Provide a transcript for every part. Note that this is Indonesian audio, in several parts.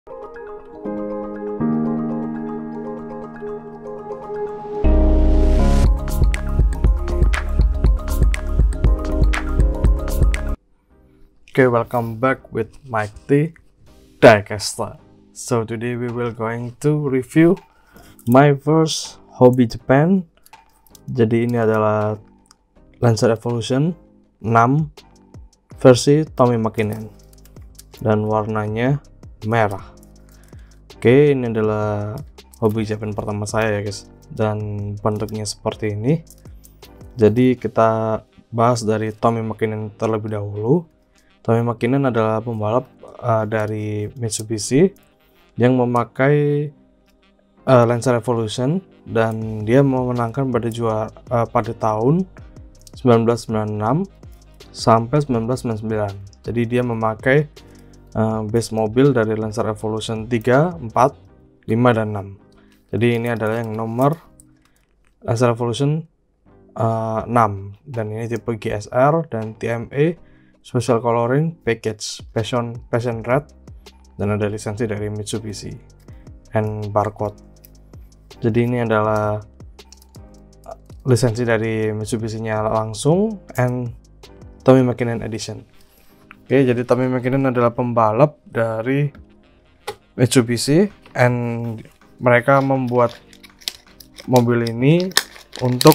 Okay, welcome back with Mike T, Diecaster. So today we will going to review my first Hobby Japan. Jadi ini adalah Lancer Evolution 6 versi Tommy Makinen dan warnanya merah. Oke, ini adalah Hobby Japan pertama saya ya guys, dan bentuknya seperti ini. Jadi kita bahas dari Tommy Makinen terlebih dahulu. Tommy Makinen adalah pembalap dari Mitsubishi yang memakai Lancer Evolution, dan dia memenangkan pada tahun 1996 sampai 1999. Jadi dia memakai base mobil dari Lancer Evolution 3, 4, 5, dan 6. Jadi ini adalah yang nomor Lancer Evolution 6, dan ini tipe GSR dan TMA Special Coloring Package Passion Red, dan ada lisensi dari Mitsubishi and barcode. Jadi ini adalah lisensi dari Mitsubishi-nya langsung and Tommy Makinen Edition. Oke, jadi Tommy Makinen adalah pembalap dari Mitsubishi, and mereka membuat mobil ini untuk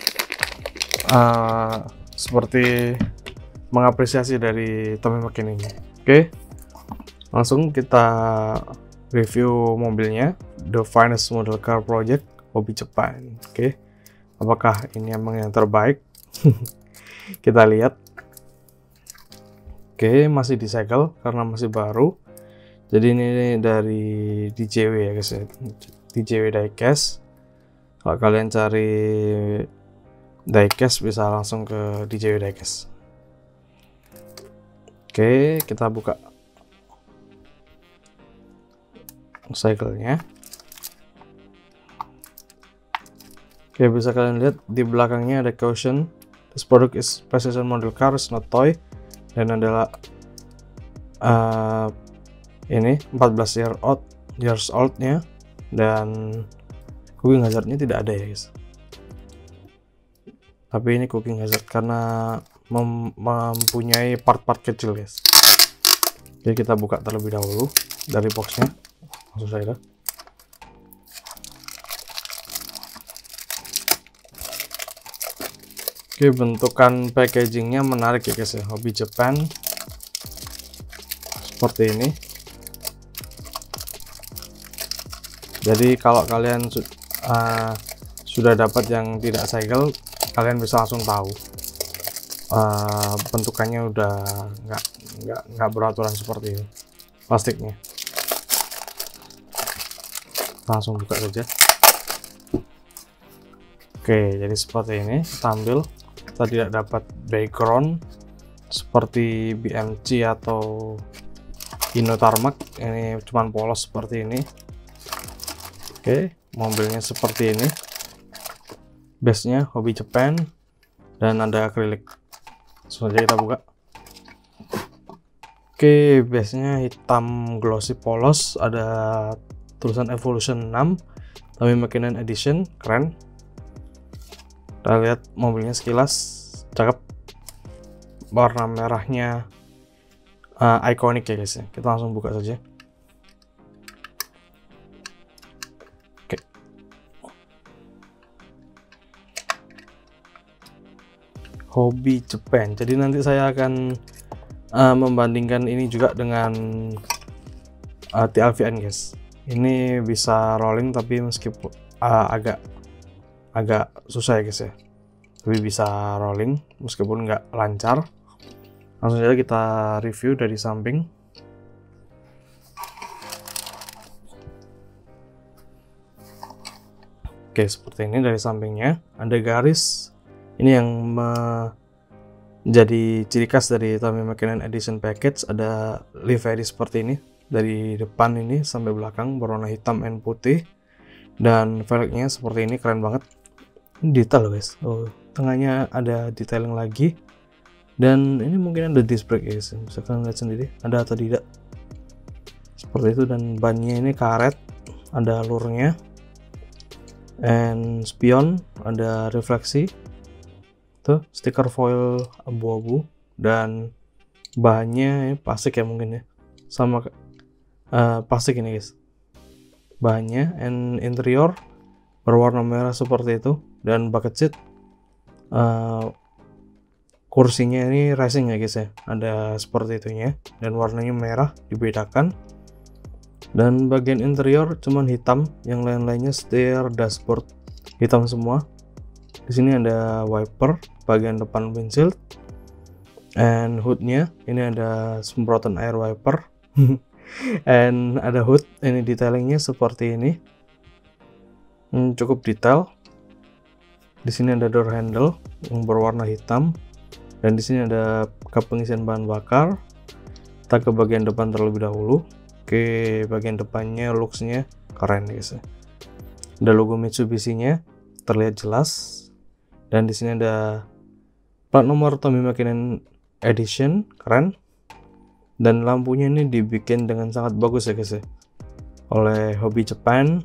seperti mengapresiasi dari Tommy Makinen ini. Oke, langsung kita review mobilnya. The Finest Model Car Project Hobby Japan. Oke, apakah ini emang yang terbaik? Kita lihat. Oke, masih disegel karena masih baru. Jadi ini dari DJW ya guys ya, DJW Diecast. Kalau kalian cari diecast bisa langsung ke DJW Diecast. Oke, kita buka cycle-nya. Oke, bisa kalian lihat di belakangnya ada caution. This product is precision model car, is not toy. Dan adalah ini 14 years old-nya, dan cooking hazard-nya tidak ada ya guys. Tapi ini cooking hazard karena mempunyai part-part kecil guys. Jadi kita buka terlebih dahulu dari boxnya, langsung saja. Oke, bentukan packagingnya menarik ya guys ya, Hobby Japan seperti ini. Jadi kalau kalian sudah dapat yang tidak segel, kalian bisa langsung tahu bentukannya udah nggak beraturan seperti ini plastiknya. Langsung buka saja. Oke, jadi seperti ini kita ambil. Kita tidak dapat background seperti BMC atau Hino Tarmac, ini cuman polos seperti ini. Oke, mobilnya seperti ini, base-nya Hobby Japan, dan ada akrilik. Langsung aja kita buka. Oke, base-nya hitam glossy polos, ada tulisan Evolution 6 Tommy Makinen Edition, keren. Kita lihat mobilnya sekilas, cakep. Warna merahnya ikonik ya guys ya. Kita langsung buka saja. Oke. Hobby Japan. Jadi nanti saya akan membandingkan ini juga dengan TLVN guys. Ini bisa rolling tapi meskipun agak susah ya guys ya. Tapi bisa rolling meskipun nggak lancar. Langsung saja kita review dari samping. Oke, seperti ini dari sampingnya. Ada garis. Ini yang menjadi ciri khas dari Tommy Makinen Edition Package. Ada livery seperti ini. Dari depan ini sampai belakang berwarna hitam dan putih. Dan velgnya seperti ini, keren banget. Ini detail guys. Oh, tengahnya ada detailing lagi. Dan ini mungkin ada disc brake guys. Bisa kalian lihat sendiri. Ada atau tidak. seperti itu, dan bannya ini karet, ada alurnya, and spion ada refleksi tuh, stiker foil abu-abu, dan bahannya plastik ya mungkin ya, sama plastik ini guys bahannya. And interior berwarna merah seperti itu, dan bucket seat kursinya ini racing ya guys ya, ada seperti itunya, dan warnanya merah dibedakan. Dan bagian interior cuman hitam, yang lain-lainnya setir, dashboard hitam semua. Di sini ada wiper bagian depan windshield, and hoodnya ini ada semprotan air wiper and ada hood, ini detailingnya seperti ini, cukup detail. Di sini ada door handle yang berwarna hitam, dan di sini ada kap pengisian bahan bakar. Kita ke bagian depan terlebih dahulu. Oke, bagian depannya looksnya keren guys ya. Ada logo Mitsubishi-nya terlihat jelas, dan di sini ada plat nomor Tommy McKinnon Edition, keren. Dan lampunya ini dibikin dengan sangat bagus ya guys ya, oleh Hobby Japan.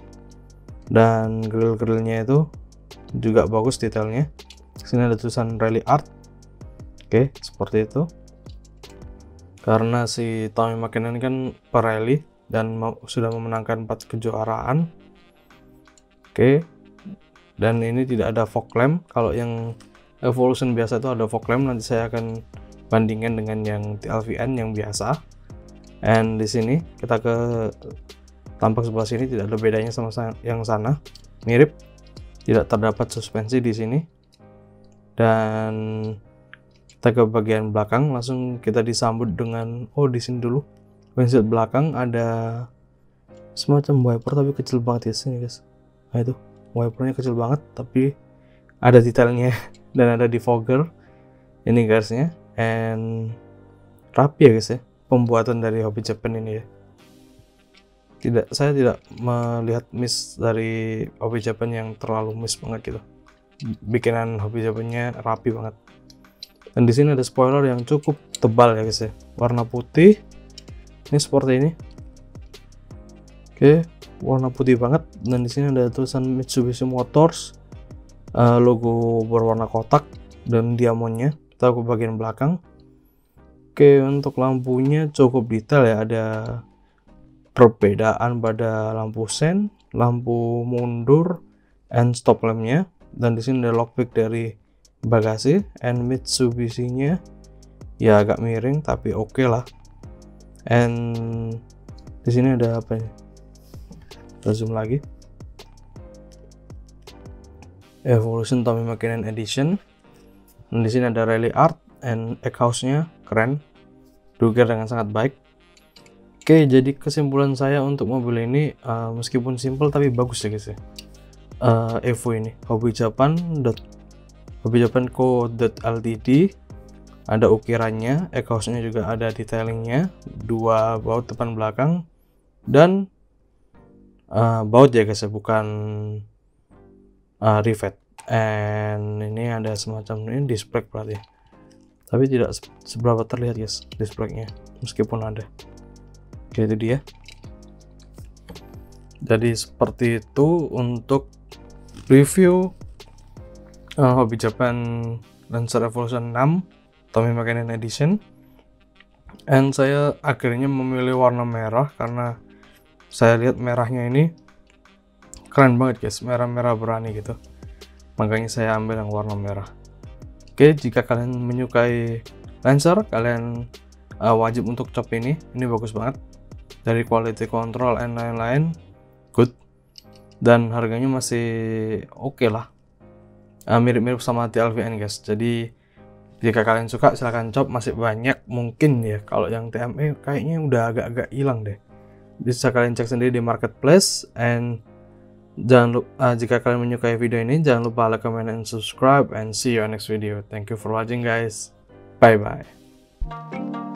Dan grill-grillnya itu juga bagus detailnya. Di sini ada tulisan Rally Art. Oke, seperti itu. Karena si Tommy McKinnon kan perally dan sudah memenangkan 4 kejuaraan. Oke. Dan ini tidak ada fog lamp. Kalau yang Evolution biasa itu ada fog lamp. Nanti saya akan bandingkan dengan yang TLVN yang biasa. And di sini kita ke tampak sebelah sini, tidak ada bedanya sama yang sana. Mirip. Tidak terdapat suspensi di sini. Dan kita ke bagian belakang, langsung kita disambut dengan di sini dulu. Windshield belakang ada semacam wiper tapi kecil banget ya sini guys. Nah itu wipernya kecil banget tapi ada detailnya dan ada defogger ini guysnya, and rapi ya guys ya pembuatan dari Hobby Japan ini ya. Saya tidak melihat miss dari Hobby Japan yang terlalu miss banget gitu. Bikinan Hobby Japannya rapi banget. Dan di sini ada spoiler yang cukup tebal ya guys ya, warna putih. Ini seperti ini. Oke, warna putih banget. Dan di sini ada tulisan Mitsubishi Motors, logo berwarna kotak dan diamondnya. Kita ke bagian belakang. Oke, untuk lampunya cukup detail ya, ada perbedaan pada lampu sen, lampu mundur, and stop lampnya. Dan di sini ada lockpick dari bagasi, and Mitsubishi-nya ya agak miring tapi oke lah. And di sini ada apa ya? Kita zoom lagi. Evolution Tommy McKinnon Edition. Dan di sini ada Rally Art, and exhaust-nya keren, duger dengan sangat baik. Oke, jadi kesimpulan saya untuk mobil ini meskipun simple tapi bagus ya guys ya. Evo ini Hobby Japan Co.Ltd, ada ukirannya, exhaust-nya juga ada detailingnya, 2 baut depan belakang, dan baut ya guys ya, bukan rivet. And ini ada semacam ini disc brake berarti, tapi tidak seberapa terlihat guys disc brake-nya meskipun ada. Oke, itu dia. Jadi seperti itu untuk review Hobby Japan Lancer Evolution 6 Tommy McKinnon Edition. And saya akhirnya memilih warna merah karena saya lihat merahnya ini keren banget guys, merah-merah berani gitu. Makanya saya ambil yang warna merah. Oke, jika kalian menyukai Lancer, kalian wajib untuk cop ini bagus banget. Dari quality control and lain-lain good, dan harganya masih oke lah, mirip-mirip sama TLVN guys. Jadi jika kalian suka silahkan cop, masih banyak mungkin ya. Kalau yang TME kayaknya udah agak-agak hilang deh, bisa kalian cek sendiri di marketplace. And jangan lupa, jika kalian menyukai video ini jangan lupa like, comment, and subscribe, and see you on next video. Thank you for watching guys, bye bye.